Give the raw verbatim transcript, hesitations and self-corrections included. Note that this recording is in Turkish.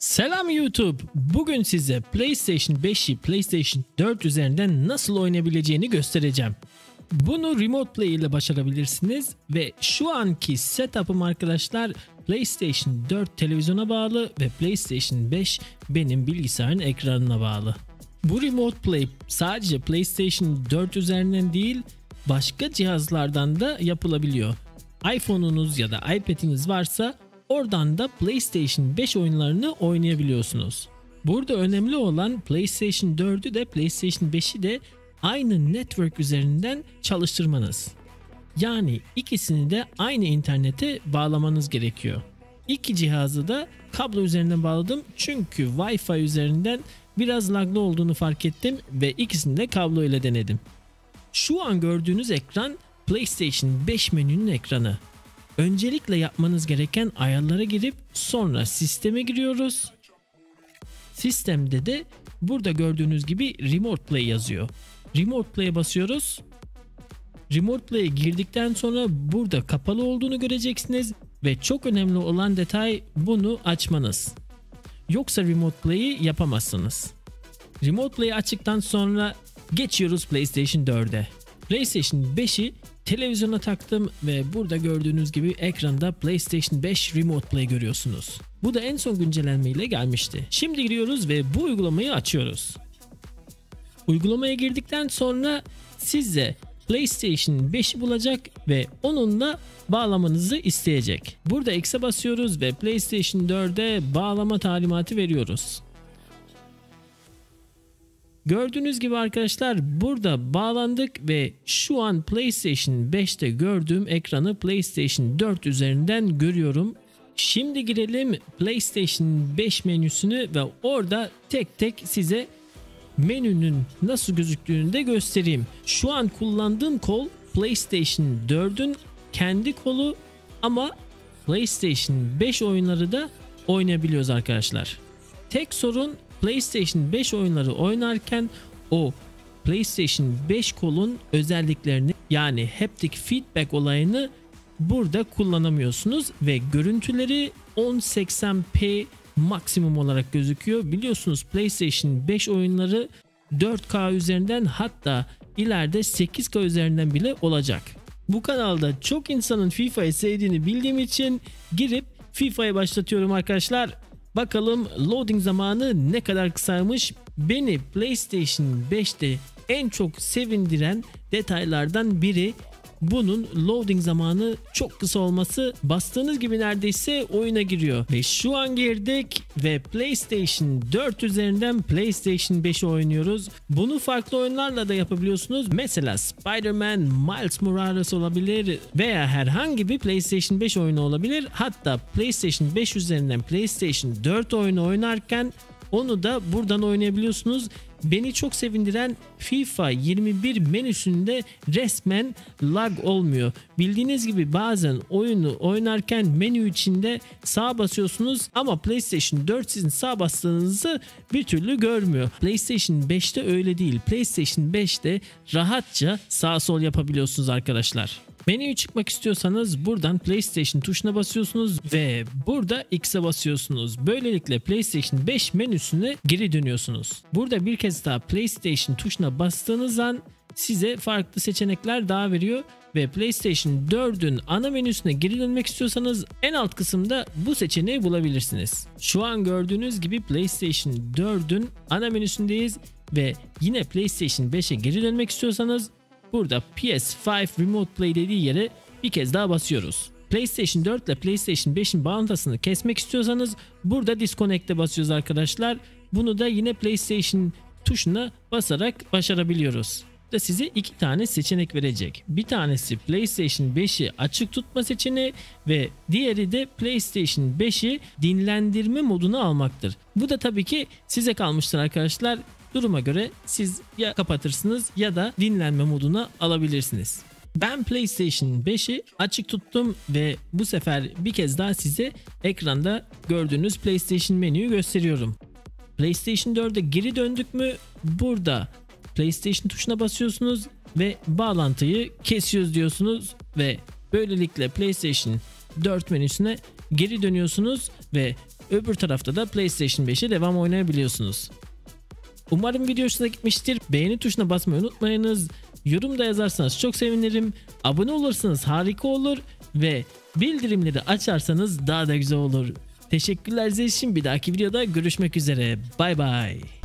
Selam YouTube. Bugün size PlayStation beşi PlayStation dört üzerinden nasıl oynayabileceğini göstereceğim. Bunu Remote Play ile başarabilirsiniz ve şu anki setup'ım arkadaşlar PlayStation dört televizyona bağlı ve PlayStation beş benim bilgisayarın ekranına bağlı. Bu Remote Play sadece PlayStation dört üzerinden değil başka cihazlardan da yapılabiliyor. iPhone'unuz ya da iPad'iniz varsa oradan da PlayStation beş oyunlarını oynayabiliyorsunuz. Burada önemli olan PlayStation dördü de PlayStation beşi de aynı network üzerinden çalıştırmanız. Yani ikisini de aynı internete bağlamanız gerekiyor. İki cihazı da kablo üzerinden bağladım çünkü Wi-Fi üzerinden biraz laglı olduğunu fark ettim ve ikisini de kablo ile denedim. Şu an gördüğünüz ekran PlayStation beş menünün ekranı. Öncelikle yapmanız gereken ayarlara girip sonra sisteme giriyoruz. Sistemde de burada gördüğünüz gibi Remote Play yazıyor. Remote Play'e basıyoruz. Remote Play'e girdikten sonra burada kapalı olduğunu göreceksiniz ve çok önemli olan detay bunu açmanız. Yoksa Remote Play'i yapamazsınız. Remote Play'i açtıktan sonra geçiyoruz PlayStation dörde. PlayStation beşi televizyona taktım ve burada gördüğünüz gibi ekranda PlayStation beş Remote Play görüyorsunuz. Bu da en son güncellenme ile gelmişti. Şimdi giriyoruz ve bu uygulamayı açıyoruz. Uygulamaya girdikten sonra size PlayStation beşi bulacak ve onunla bağlamanızı isteyecek. Burada X'e basıyoruz ve PlayStation dörde bağlama talimatı veriyoruz. Gördüğünüz gibi arkadaşlar burada bağlandık ve şu an PlayStation beşte gördüğüm ekranı PlayStation dört üzerinden görüyorum. Şimdi girelim PlayStation beş menüsünü ve orada tek tek size menünün nasıl gözüktüğünü de göstereyim. Şu an kullandığım kol PlayStation dördün kendi kolu ama PlayStation beş oyunları da oynayabiliyoruz arkadaşlar. Tek sorun PlayStation beş oyunları oynarken o PlayStation beş kolun özelliklerini yani haptic feedback olayını burada kullanamıyorsunuz ve görüntüleri on seksen p maksimum olarak gözüküyor. Biliyorsunuz PlayStation beş oyunları dört K üzerinden hatta ileride sekiz K üzerinden bile olacak. Bu kanalda çok insanın FIFA'yı sevdiğini bildiğim için girip FIFA'yı başlatıyorum arkadaşlar. Bakalım loading zamanı ne kadar kısaymış. Beni PlayStation beşte en çok sevindiren detaylardan biri bunun loading zamanı çok kısa olması. Bastığınız gibi neredeyse oyuna giriyor. Ve şu an girdik ve PlayStation dört üzerinden PlayStation beşi oynuyoruz. Bunu farklı oyunlarla da yapabiliyorsunuz. Mesela Spider-Man, Miles Morales olabilir veya herhangi bir PlayStation beş oyunu olabilir. Hatta PlayStation beş üzerinden PlayStation dört oyunu oynarken onu da buradan oynayabiliyorsunuz. Beni çok sevindiren FIFA yirmi bir menüsünde resmen lag olmuyor. Bildiğiniz gibi bazen oyunu oynarken menü içinde sağ basıyorsunuz ama PlayStation dört sizin sağ bastığınızı bir türlü görmüyor. PlayStation beşte öyle değil. PlayStation beşte rahatça sağ sol yapabiliyorsunuz arkadaşlar. Menüye çıkmak istiyorsanız buradan PlayStation tuşuna basıyorsunuz ve burada X'e basıyorsunuz. Böylelikle PlayStation beş menüsüne geri dönüyorsunuz. Burada bir kez daha PlayStation tuşuna bastığınız an size farklı seçenekler daha veriyor ve PlayStation dördün ana menüsüne geri dönmek istiyorsanız en alt kısımda bu seçeneği bulabilirsiniz. Şu an gördüğünüz gibi PlayStation dördün ana menüsündeyiz ve yine PlayStation beşe geri dönmek istiyorsanız burada P S beş Remote Play dediği yere bir kez daha basıyoruz. PlayStation dört ile PlayStation beşin bağlantısını kesmek istiyorsanız burada Disconnect'e basıyoruz arkadaşlar. Bunu da yine PlayStation tuşuna basarak başarabiliyoruz. Da size iki tane seçenek verecek. Bir tanesi PlayStation beşi açık tutma seçeneği ve diğeri de PlayStation beşi dinlendirme moduna almaktır. Bu da tabii ki size kalmıştır arkadaşlar. Duruma göre siz ya kapatırsınız ya da dinlenme moduna alabilirsiniz. Ben PlayStation beşi açık tuttum ve bu sefer bir kez daha size ekranda gördüğünüz PlayStation menüyü gösteriyorum. PlayStation dörde geri döndük mü burada PlayStation tuşuna basıyorsunuz ve bağlantıyı kesiyoruz diyorsunuz ve böylelikle PlayStation dört menüsüne geri dönüyorsunuz ve Öbür tarafta da PlayStation beşe devam oynayabiliyorsunuz. Umarım video hoşuna gitmiştir. Beğeni tuşuna basmayı unutmayınız. Yorumda yazarsanız çok sevinirim. Abone olursanız harika olur. Ve bildirimleri açarsanız daha da güzel olur. Teşekkürler sizin için. Bir dahaki videoda görüşmek üzere. Bay bay.